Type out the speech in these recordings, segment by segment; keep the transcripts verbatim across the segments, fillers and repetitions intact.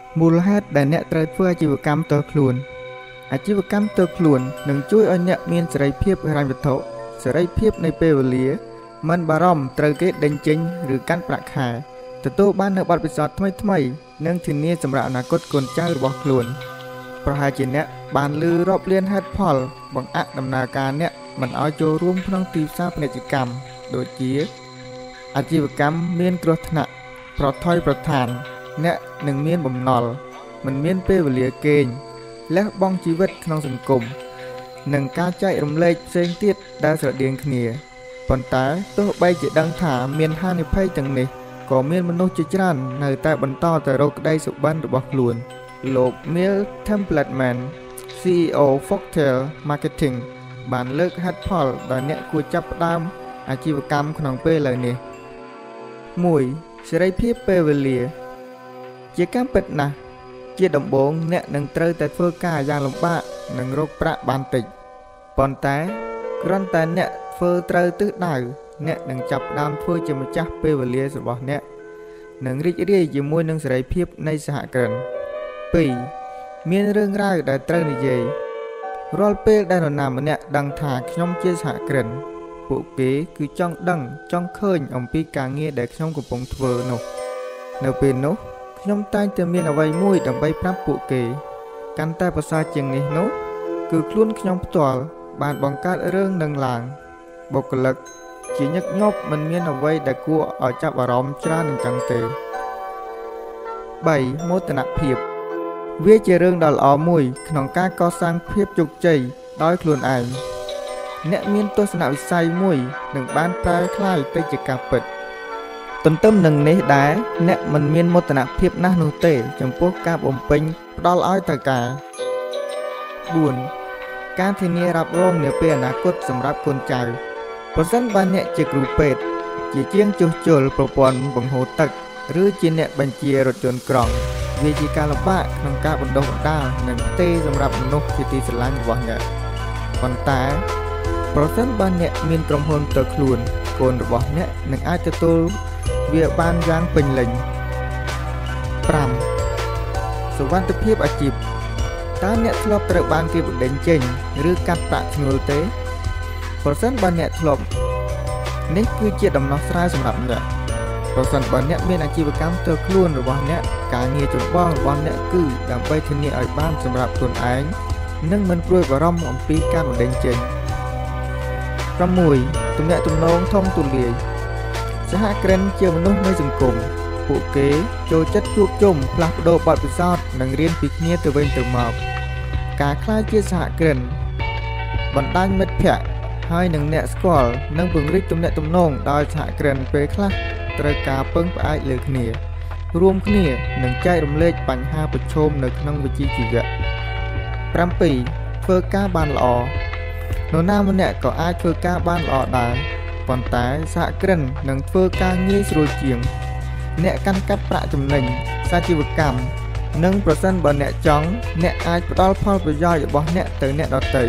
មូលហេតុដែលអ្នកត្រូវធ្វើអាជីវកម្មផ្ទាល់ខ្លួនអាជីវកម្មផ្ទាល់ខ្លួននឹងជួយឲ្យអ្នកមានសេរីភាពហិរញ្ញវត្ថុសេរីភាពនៃពេលវេលាមិនបារម្ភត្រូវគេដេញចេញឬកាន់ប្រាក់ខែទទួលបាននូវបទពិសោធន៍ថ្មីៗនិងធានាសម្រាប់អនាគតកូនចៅរបស់ខ្លួនប្រហែលជាអ្នកបានឮរាប់លានហេតុផលបង្អាក់ដំណើរការអ្នកមិនឲ្យចូលរួមក្នុងទីផ្សារពាណិជ្ជកម្មដូចជាអាជីវកម្មមានគ្រោះថ្នាក់ប្រថុយប្រថានអ្នកនឹងមានបំណុលមិនមានពេលវេលាគេងលះបង់ជីវិតក្នុងសង្គមនិងការចែករំលែកផ្សេងទៀតដែលស្រដៀងគ្នាប៉ុន្តែទោះបីជាដឹងថាមានហានិភ័យទាំងនេះក៏មានមនុស្សជាច្រើននៅតែបន្តទៅរកក្តីសុបិនរបស់ខ្លួនលោក Neil Templeman ស៊ី អ៊ី អូ Foxtel Marketing បានលើកហេតុផលដែលអ្នកគួរចាប់ផ្ដើមអាជីវកម្មក្នុងពេលឥឡូវនេះ មួយ. សេរីភាពពេលវេលាជាការពិតណាស់ជាដំបូងអ្នកនឹងត្រូវតែធ្វើការយ៉ាងលំបាកនិងរកប្រាក់បានតិចប៉ុន្តែគ្រាន់តែអ្នកធ្វើត្រូវទិសដៅអ្នកនឹងចាប់ផ្ដើមធ្វើជាម្ចាស់ពេលវេលារបស់អ្នកនិងរីករាយជាមួយនឹងសេរីភាពនៃសហគ្រិន ពីរ. មានរឿងរ៉ាវដែលត្រូវនិយាយរាល់ពេលដែលនរណាម្នាក់ដឹងថាខ្ញុំជាសហគ្រិនពួកគេគឺចង់ដឹងចង់ឃើញអំពីការងារដែលខ្ញុំកំពុងធ្វើនោះនៅពេលនោះខ្ញុំតែងតែមានអ្វីមួយដើម្បីប្រាប់ពួកគេកាន់តែប្រសើរជាងនេះនោះគឺខ្លួនខ្ញុំផ្ទាល់បានបង្កើតរឿងនឹងឡើងបុគ្គលិកជាញឹកញាប់មិនមានអ្វីដែលគួរឲ្យចាប់អារម្មណ៍ច្រើនអញ្ចឹងទេ បី. មោទនភាពវាជារឿងដ៏ល្អមួយក្នុងការកសាងភាពជោគជ័យដោយខ្លួនឯងអ្នកមានទស្សនវិស័យមួយនឹងបានប្រែក្លាយទៅជាការពិតទន្ទឹមនឹងនេះដែរអ្នកមិនមានមោទនភាពណាស់នោះទេចំពោះការបំពេញផ្ដល់ឲ្យត្រូវការ បួន. ការធានារ៉ាប់រងនាពេលអនាគតសម្រាប់កូនចៅប្រសិនបើអ្នកជាគ្រូពេទ្យជាជាងជួសជុលប្រព័ន្ធបង្ហូរទឹកឬជាអ្នកបញ្ជារថយន្តក្រុងវាជាការលំបាកក្នុងការបណ្ដុះបណ្ដាលនិងផ្ទេរសម្រាប់មនុស្សជាទីស្រឡាញ់របស់អ្នកប៉ុន្តែប្រសិនបើអ្នកមានក្រុមហ៊ុនផ្ទាល់ខ្លួនកូនរបស់អ្នកនឹងអាចទទួលវាបានយ៉ាងពេញលេញ ប្រាំ. សុវត្ថិភាពអាជីពតើអ្នកធ្លាប់ត្រូវបានគេបណ្ដេញចេញឬកាត់ប្រាក់ឈ្នួលទេប្រសិនបើអ្នកធ្លាប់នេះគឺជាដំណោះស្រាយសម្រាប់អ្នកប្រសិនបើអ្នកមានអាជីវកម្មផ្ទាល់ខ្លួនរបស់អ្នកការងារចម្បងរបស់អ្នកគឺដើម្បីធានាឲ្យបានសម្រាប់ខ្លួនឯងនិងមិនព្រួយបារម្ភអំពីការបណ្ដេញចេញ ប្រាំមួយ. ទំនាក់ទំនងធំទូលាយសហគ្រិនជាមនុស្សនៃសង្គមពួកគេចូលចិត្តជួបជុំផ្លាស់ប្ដូរបទពិសោធន៍និងរៀនពីគ្នាទៅវិញទៅមកការក្លាយជាសហគ្រិនបណ្ដាញមិត្តភ័ក្តិហើយនឹងអ្នកស្គាល់និងពង្រីកទំនាក់ទំនងដោយសហគ្រិនពេលខ្លះត្រូវការពឹងផ្អែកលើគ្នារួមគ្នានិងចែករំលែកបញ្ហាប្រឈមនៅក្នុងវិជ្ជាជីវៈ ប្រាំពីរ. ធ្វើការបានល្អនរណាម្នាក់ក៏អាចធ្វើការបានល្អដែរប៉ុន្តែសហគ្រិននឹងធ្វើការងាយស្រួលជាងអ្នកកាន់កាប់ប្រាក់ចំណេញសាជីវកម្មនិងប្រសិនបើអ្នកចង់អ្នកអាចផ្ដល់ផលប្រយោជន៍របស់អ្នកទៅអ្នកដទៃ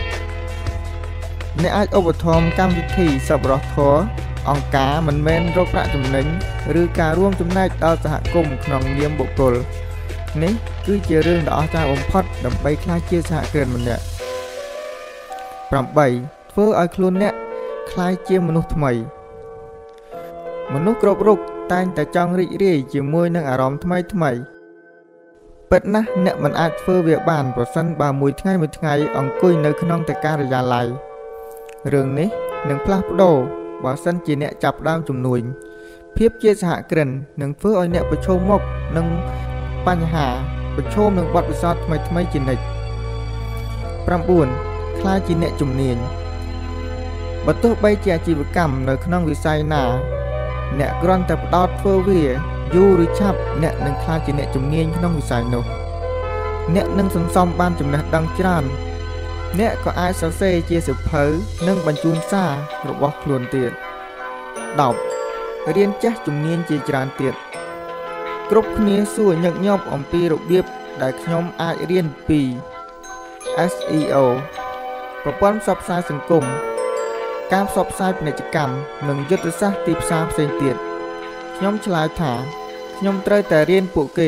អ្នកអាចឧបត្ថម្ភកម្មវិធីសប្បុរសធម៌អង្គការមិនមែនរកប្រាក់ចំណេញឬការរួមចំណែកដល់សហគមន៍ក្នុងនាមបុគ្គលនេះគឺជារឿងដ៏អស្ចារ្យបំផុតដើម្បីក្លាយជាសហគ្រិនម្នាក់ ប្រាំបី. ធ្វើឲ្យខ្លួនអ្នកក្លាយជាមនុស្សថ្មីមនុស្សគ្រប់រូបតែងតែចង់រីករាយជាមួយនឹងអារម្មណ៍ថ្មីថ្មីពិតណាស់អ្នកមិនអាចធ្វើវាបានប្រសិនបើមួយថ្ងៃមួយថ្ងៃអង្គុយនៅក្នុងតែការិយាល័យរឿងនេះនឹងផ្លាស់ប្ដូរបើសិនជាអ្នកចាប់ផ្ដើមជំនួញភាពជាសហគ្រិននឹងធ្វើឲ្យអ្នកប្រឈមមុខនឹងបញ្ហាប្រឈមនឹងបទពិសោធន៍ថ្មីថ្មីជានិច្ច ប្រាំបួន. ក្លាយជាអ្នកជំនាញបើទោះបីជាអាជីវកម្មនៅក្នុងវិស័យណាអ្នកគ្រាន់តែផ្ដោតធ្វើវាយូរឬឆាប់អ្នកនឹងក្លាយជាអ្នកជំនាញក្នុងវិស័យនោះអ្នកនឹងសន្សំបានចំណេះដឹងច្រើនអ្នកក៏អាចសរសេរជាសៀវភៅនិងបញ្ជូនសាររបស់ខ្លួនទៀត ដប់. រៀនចេះជំនាញជាច្រើនទៀតគ្រប់គ្នាសួរញឹកញាប់អំពីរបៀបដែលខ្ញុំអាចរៀនពី เอส อี អូ ប្រព័ន្ធផ្សព្វផ្សាយសង្គមការផ្សព្វផ្សាយពាណិជ្ជកម្មនិងយុទ្ធសាស្ត្រទីផ្សារផ្សេងទៀតខ្ញុំឆ្លើយថាខ្ញុំត្រូវតែរៀនពួកគេ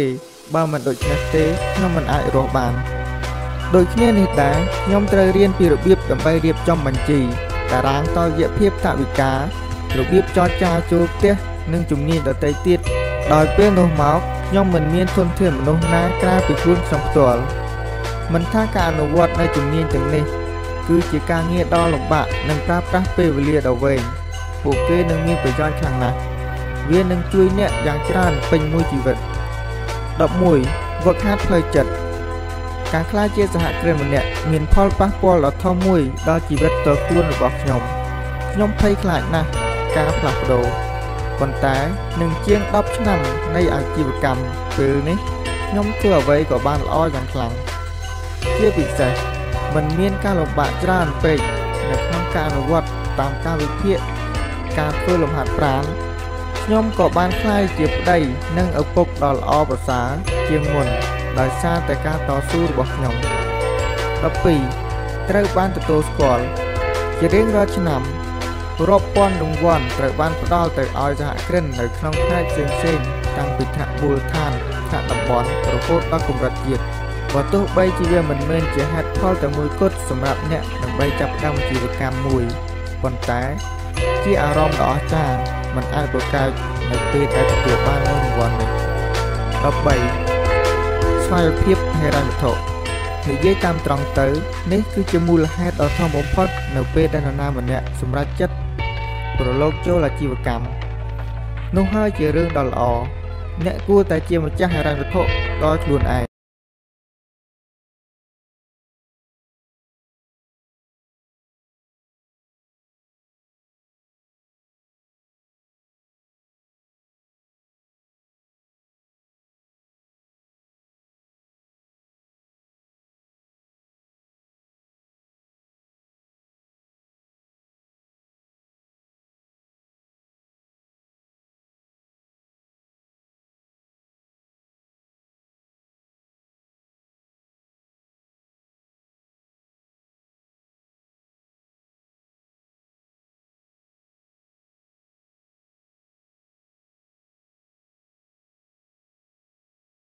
បើមិនដូច្នេះទេខ្ញុំមិនអាចរស់បានដូចគ្នានេះដែរខ្ញុំត្រូវរៀនពីរបៀបដើម្បីរៀបចំបញ្ជីតារាងតលយៈភាពថវិការបៀបចរចាចូលផ្ទះនិងជំនាញដទៃទៀតដោយពេលនោះមកខ្ញុំមិនមានធនធានមនុស្សណាក្រៅពីខ្លួនខ្ញុំផ្ទាល់មិនថាការអនុវត្តនៅជំនាញទាំងនេះគឺជាការងារដ៏លំបាកនិងប្រើប្រាស់ពេលវេលាដ៏វែងពួកគេនឹងមានប្រយោជន៍ខ្លាំងណាស់វានឹងជួយអ្នកយ៉ាងច្រើនពេញមួយជីវិតដប់មួយវឹកហាត់ផ្លូវចិត្តការក្លាយជាសហគ្រិនម្នាក់មានផលប៉ះពាល់ដ៏ធំមួយដល់ជីវិតផ្ទាល់ខ្លួនរបស់ខ្ញុំខ្ញុំភ័យខ្លាចណាស់ការផ្លាស់ប្ដូរប៉ុន្តែនឹងជាងដប់ឆ្នាំនៃអាជីវកម្មពេលនេះខ្ញុំធ្វើអ្វីក៏បានល្អយ៉ាងខ្លាំងជាពិសេសមិនមានការលំបាកច្រើនពេកនៅក្នុងការអនុវត្តតាមការវិភាគការធ្វើលំហាត់ប្រាណខ្ញុំក៏បានក្លាយជាប្តីនិងឪពុកដ៏ល្អប្រសើរជាងមុនដោយសារតែការតស៊ូរបស់ខ្ញុំដប់ពីរត្រូវបានទទួលស្គាល់ជារៀងរាល់ឆ្នាំរាប់ពាន់រង្វាន់ត្រូវបានផ្ដល់ទៅឲ្យសហគ្រិននៅក្នុងផ្នែកផ្សេងៗតាំងពីថ្នាក់មូលដ្ឋានថ្នាក់តំបន់រហូតដល់កម្រិតជាតិបើទោះបីជាវាមិនមែនជាហេតុផលតែមួយគត់សម្រាប់អ្នកដើម្បីចាប់ផ្ដើមអាជីវកម្មមួយប៉ុន្តែជាអារម្មណ៍ដ៏អស្ចារ្យមិនអាចប្រកែកនៅពេលដែលទទួលបានរង្វាន់នេះដប់បីស្វ័យភាពហិរញ្ញវត្ថុនិយាយតាមត្រង់ទៅនេះគឺជាមូលហេតុដ៏ធំបំផុតនៅពេលដែលនរណាម្នាក់សម្រេចចិត្តប្រឡូកចូលអាជីវកម្មនោះហើយជារឿងដ៏ល្អអ្នកគួរតែជាម្ចាស់ហិរញ្ញវត្ថុដោយខ្លួនឯង